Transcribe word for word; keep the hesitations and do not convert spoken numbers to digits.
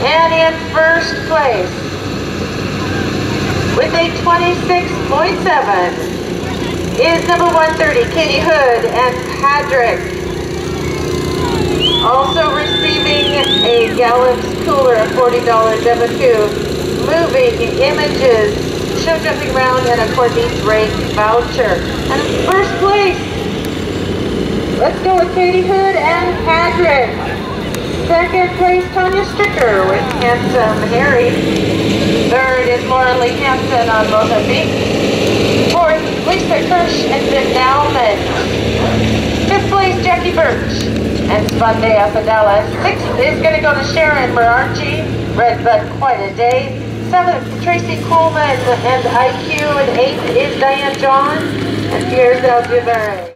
And in first place, with a twenty-six point seven, is number one thirty, Katy Hood and Padric. Also receiving a Gallup's cooler, a forty dollar debit to Moving Images, show jumping round, and a Courtney's Rake voucher. And in first place, let's go with Katy Hood and Padric. Second place, Tanya Stricker with Handsome Harry. Third is Lauren Lee Hansen on Mozambique. Fourth, Lisa Kirsch and Vin Nauman. Fifth place, Jackie Birch and Spandea Fidela. Sixth is going to go to Sharon Marachi, Redbud Quite a Day. Seventh, Tracy Coleman and I Q. And eighth is Diane John and Pierre Zaldivere.